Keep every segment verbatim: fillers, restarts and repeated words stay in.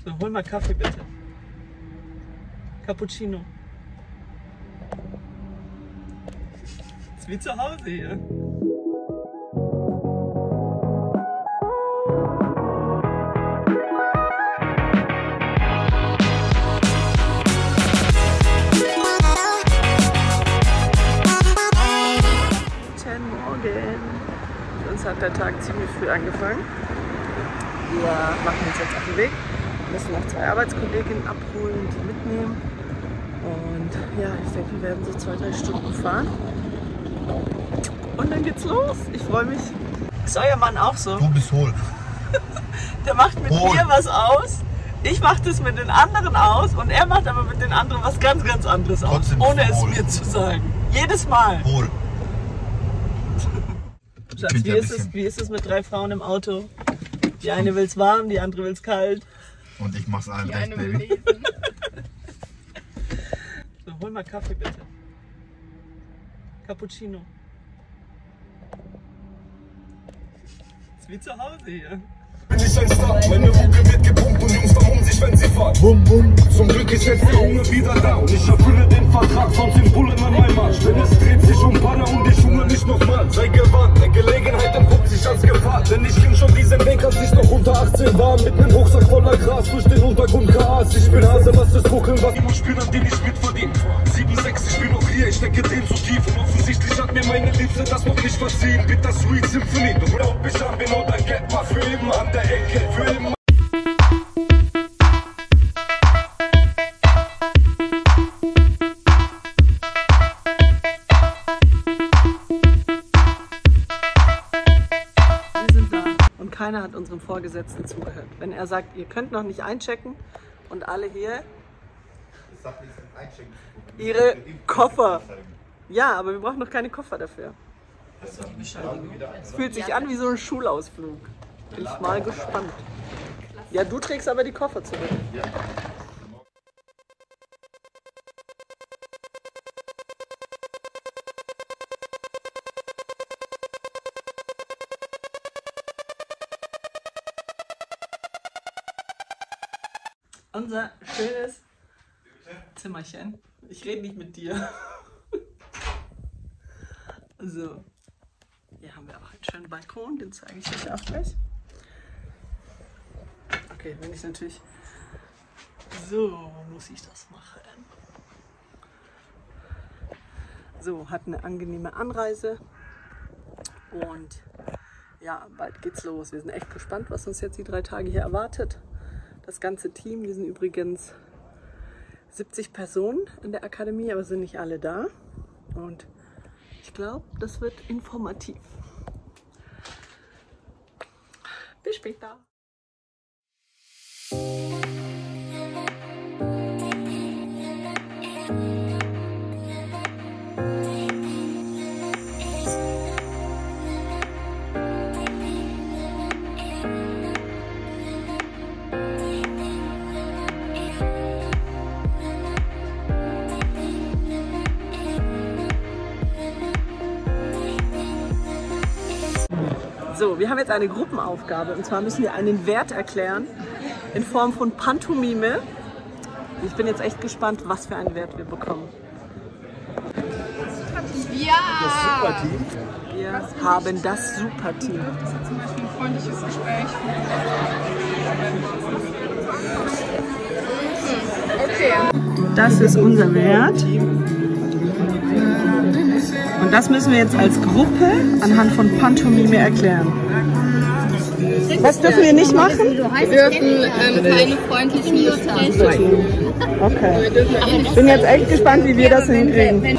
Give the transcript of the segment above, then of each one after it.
So, hol mal Kaffee bitte. Cappuccino. Ist wie zu Hause hier. Guten Morgen. Für uns hat der Tag ziemlich früh angefangen. Wir machen uns jetzt auf den Weg. Wir müssen noch zwei Arbeitskolleginnen abholen, die mitnehmen. Und ja, ich denke, wir werden so zwei, drei Stunden fahren. Und dann geht's los. Ich freue mich. Ist euer Mann auch so? Du bist hohl. Der macht mit Hohl. mir was aus. Ich mache das mit den anderen aus. Und er macht aber mit den anderen was ganz, ganz anderes aus. Trotzdem Ohne es hohl. mir zu sagen. Jedes Mal. Hohl. Schatz, Klingt wie ja ein ist, es, bisschen- wie ist es mit drei Frauen im Auto? Die eine will's warm, die andere will's kalt. Und ich mach's allen Die recht, eine will Baby. lesen. So, hol mal Kaffee bitte. Cappuccino. Ist wie zu Hause hier. Bin ich ein Star, meine Mucke wird gepumpt und Jungs vermummen sich, wenn sie fahren. Bum, bum. Zum Glück ist jetzt der Junge wieder da und ich erfülle den Vertrag, sonst sind Bullen an meinem Arsch. Denn es dreht sich um Banner und ich junge mich nochmal. Sei gewarnt, eine Gelegenheit entpuppt sich als Gefahr. Denn ich ging schon diesen Weg, als ich noch unter achtzehn war. Mit nem Rucksack voller Gras durch den Untergrund gerast. Ich bin Hase, lass es ruckeln, was die muss spielen, die nicht mitverdient. sieben sechs, ich bin noch hier, ich stecke den zu tief. Und offensichtlich hat mir meine Liebste das noch nicht verziehen. Bitter Sweet Symphony, doch glaub ich an, bin oder get mal für immer an der Ecke, für immer. Wir sind da und keiner hat unserem Vorgesetzten zugehört. Wenn er sagt, ihr könnt noch nicht einchecken und alle hier ihre Koffer. Ja, aber wir brauchen noch keine Koffer dafür. Es fühlt sich an wie so ein Schulausflug. Bin ich mal gespannt. Ja, du trägst aber die Koffer zurück. Unser schönes Zimmerchen. Ich rede nicht mit dir. So, hier haben wir auch einen schönen Balkon, den zeige ich euch auch gleich. Okay, wenn ich natürlich... So muss ich das machen. So, hat eine angenehme Anreise. Und ja, bald geht's los. Wir sind echt gespannt, was uns jetzt die drei Tage hier erwartet. Das ganze Team, wir sind übrigens siebzig Personen in der Akademie, aber sind nicht alle da. Und ich glaube, das wird informativ. Bis später. So, wir haben jetzt eine Gruppenaufgabe und zwar müssen wir einen Wert erklären in Form von Pantomime. Ich bin jetzt echt gespannt, was für einen Wert wir bekommen. Ja! Wir haben das Superteam. Zum Beispiel ein freundliches Gespräch. Okay. Das ist unser Wert. Und das müssen wir jetzt als Gruppe anhand von Pantomime erklären. Was dürfen wir nicht machen? Wir dürfen ähm, keine freundlichen Gespräche tun. Okay. Ich bin jetzt echt gespannt, wie wir das hinkriegen.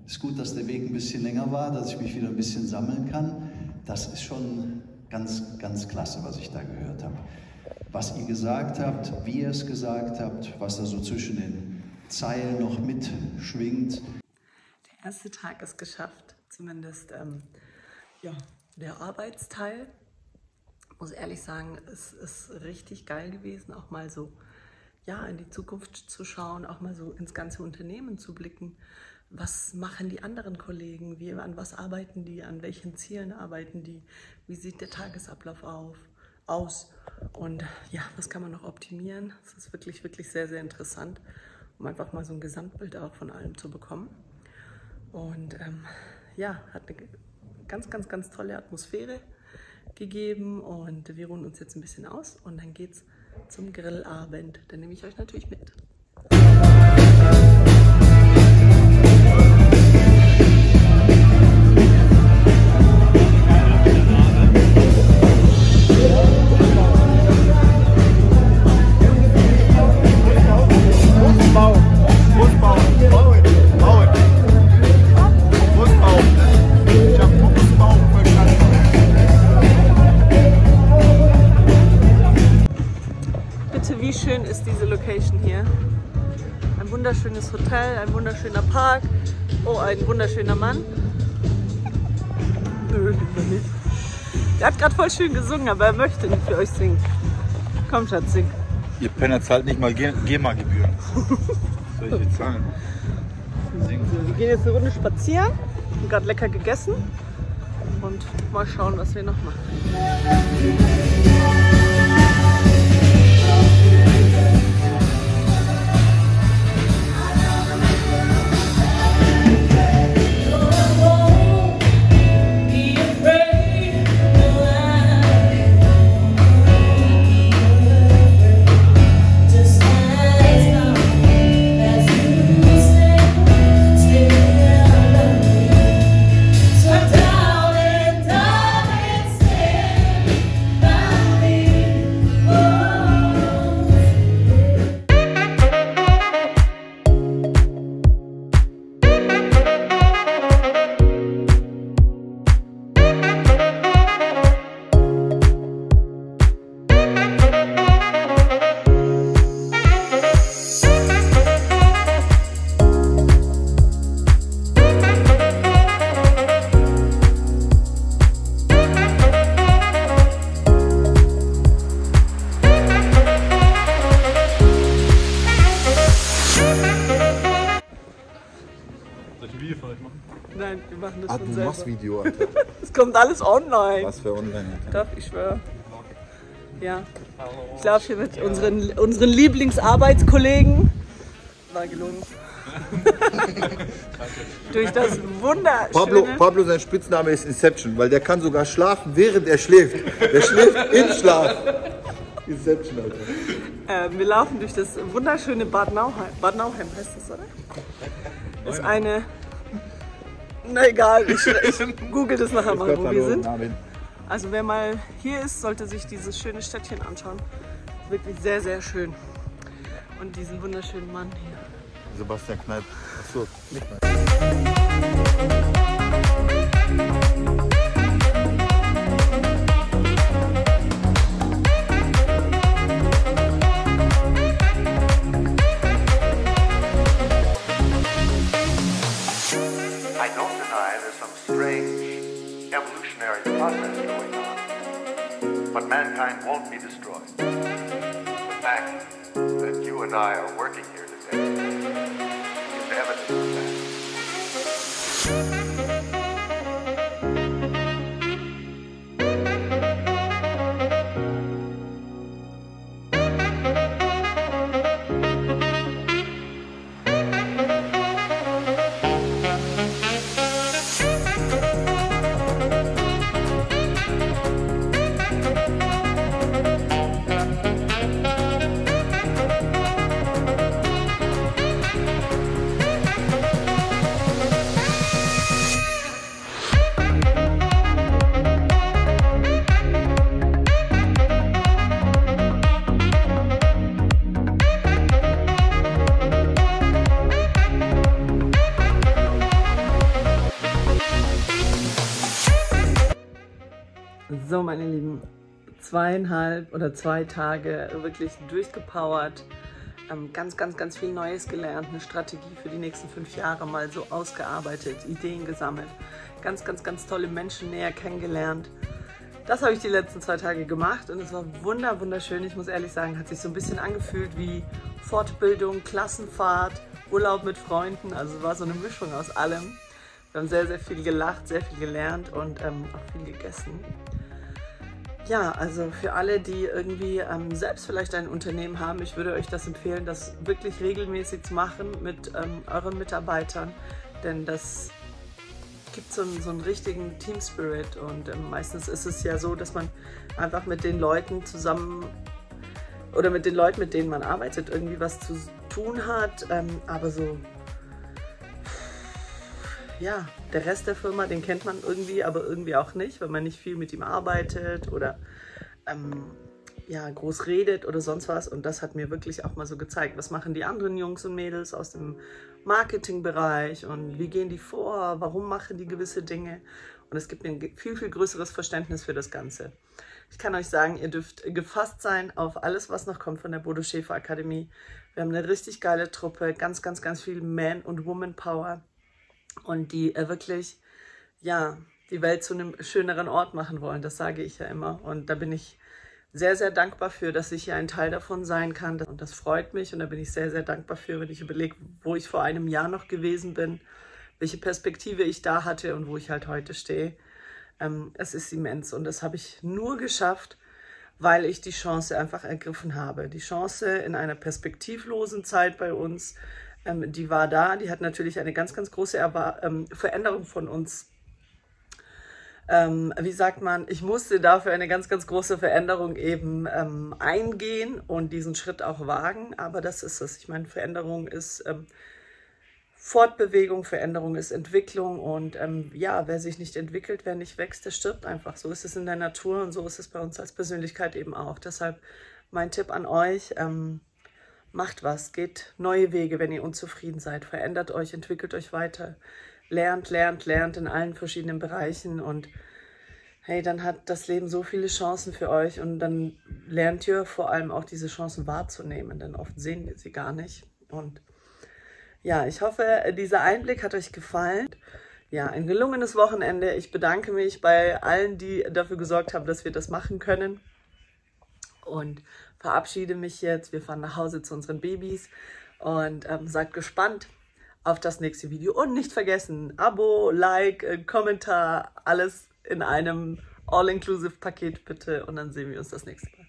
Es ist gut, dass der Weg ein bisschen länger war, dass ich mich wieder ein bisschen sammeln kann. Das ist schon ganz, ganz klasse, was ich da gehört habe. Was ihr gesagt habt, wie ihr es gesagt habt, was da so zwischen den Zeilen noch mitschwingt. Der erste Tag ist geschafft, zumindest ähm, ja, der Arbeitsteil. Ich muss ehrlich sagen, es ist richtig geil gewesen, auch mal so ja, in die Zukunft zu schauen, auch mal so ins ganze Unternehmen zu blicken. Was machen die anderen Kollegen? Wie, an was arbeiten die? An welchen Zielen arbeiten die? Wie sieht der Tagesablauf auf, aus? Und ja, was kann man noch optimieren? Das ist wirklich, wirklich sehr, sehr interessant, um einfach mal so ein Gesamtbild auch von allem zu bekommen. Und ähm, ja, hat eine ganz, ganz, ganz tolle Atmosphäre gegeben und wir ruhen uns jetzt ein bisschen aus und dann geht's zum Grillabend. Dann nehme ich euch natürlich mit. Wie schön ist diese Location hier? Ein wunderschönes Hotel, ein wunderschöner Park. Oh, ein wunderschöner Mann. Nö, lieber nicht. Der hat gerade voll schön gesungen, aber er möchte nicht für euch singen. Komm, Schatz, sing. Ihr Penner zahlt nicht mal GEMA-Gebühren. Soll ich jetzt zahlen? Singen. So, wir gehen jetzt eine Runde spazieren. Wir haben gerade lecker gegessen. Und mal schauen, was wir noch machen. Nein, wir machen das Ah, schon du selber. machst Video, Alter. Es kommt alles online. Was für online, Alter. Doch, ich schwöre. Ja. Ich laufe hier mit unseren, unseren Lieblingsarbeitskollegen. War gelungen. Durch das wunderschöne... Pablo, Pablo, sein Spitzname ist Inception, weil der kann sogar schlafen, während er schläft. Der schläft im Schlaf. Inception, Alter. Äh, wir laufen durch das wunderschöne Bad Nauheim. Bad Nauheim heißt das, oder? Das ist eine... Na egal, ich, ich google das nachher mal, wo wir sind. Also wer mal hier ist, sollte sich dieses schöne Städtchen anschauen. Wirklich sehr, sehr schön. Und diesen wunderschönen Mann hier. Sebastian Kneipp. Achso, nicht mehr. I don't deny there's some strange evolutionary process going on, but mankind won't be destroyed. The fact that you and I are working here today is evidence of that. So, meine Lieben, zweieinhalb oder zwei Tage wirklich durchgepowert, ähm, ganz, ganz, ganz viel Neues gelernt, eine Strategie für die nächsten fünf Jahre mal so ausgearbeitet, Ideen gesammelt, ganz, ganz, ganz tolle Menschen näher kennengelernt. Das habe ich die letzten zwei Tage gemacht und es war wunder, wunderschön. Ich muss ehrlich sagen, hat sich so ein bisschen angefühlt wie Fortbildung, Klassenfahrt, Urlaub mit Freunden. Also es war so eine Mischung aus allem. Wir haben sehr, sehr viel gelacht, sehr viel gelernt und ähm, auch viel gegessen. Ja, also für alle, die irgendwie ähm, selbst vielleicht ein Unternehmen haben, ich würde euch das empfehlen, das wirklich regelmäßig zu machen mit ähm, euren Mitarbeitern, denn das gibt so einen, so einen richtigen Team Spirit und ähm, meistens ist es ja so, dass man einfach mit den Leuten zusammen oder mit den Leuten, mit denen man arbeitet, irgendwie was zu tun hat, ähm, aber so, ja, der Rest der Firma, den kennt man irgendwie, aber irgendwie auch nicht, weil man nicht viel mit ihm arbeitet oder ähm, ja, groß redet oder sonst was. Und das hat mir wirklich auch mal so gezeigt, was machen die anderen Jungs und Mädels aus dem Marketingbereich und wie gehen die vor, warum machen die gewisse Dinge. Und es gibt mir ein viel, viel größeres Verständnis für das Ganze. Ich kann euch sagen, ihr dürft gefasst sein auf alles, was noch kommt von der Bodo Schäfer Akademie. Wir haben eine richtig geile Truppe, ganz, ganz, ganz viel Man- und Woman-Power. Und die äh, wirklich, ja, die Welt zu einem schöneren Ort machen wollen, das sage ich ja immer. Und da bin ich sehr, sehr dankbar für, dass ich hier ein Teil davon sein kann. Und das freut mich und da bin ich sehr, sehr dankbar für, wenn ich überlege, wo ich vor einem Jahr noch gewesen bin, welche Perspektive ich da hatte und wo ich halt heute stehe. Ähm, es ist immens und das habe ich nur geschafft, weil ich die Chance einfach ergriffen habe. Die Chance in einer perspektivlosen Zeit bei uns, ähm, die war da. Die hat natürlich eine ganz, ganz große Erwa- ähm, Veränderung von uns. Ähm, wie sagt man, ich musste dafür eine ganz, ganz große Veränderung eben ähm, eingehen und diesen Schritt auch wagen. Aber das ist es. Ich meine, Veränderung ist ähm, Fortbewegung, Veränderung ist Entwicklung. Und ähm, ja, wer sich nicht entwickelt, wer nicht wächst, der stirbt einfach. So ist es in der Natur und so ist es bei uns als Persönlichkeit eben auch. Deshalb mein Tipp an euch, ähm, macht was, geht neue Wege, wenn ihr unzufrieden seid. Verändert euch, entwickelt euch weiter. Lernt, lernt, lernt in allen verschiedenen Bereichen und hey, dann hat das Leben so viele Chancen für euch und dann lernt ihr vor allem auch diese Chancen wahrzunehmen, denn oft sehen wir sie gar nicht. Und ja, ich hoffe, dieser Einblick hat euch gefallen. Ja, ein gelungenes Wochenende. Ich bedanke mich bei allen, die dafür gesorgt haben, dass wir das machen können und verabschiede mich jetzt. Wir fahren nach Hause zu unseren Babys und ähm, seid gespannt auf das nächste Video. Und nicht vergessen, Abo, Like, äh, Kommentar, alles in einem All-Inclusive-Paket bitte. Und dann sehen wir uns das nächste Mal.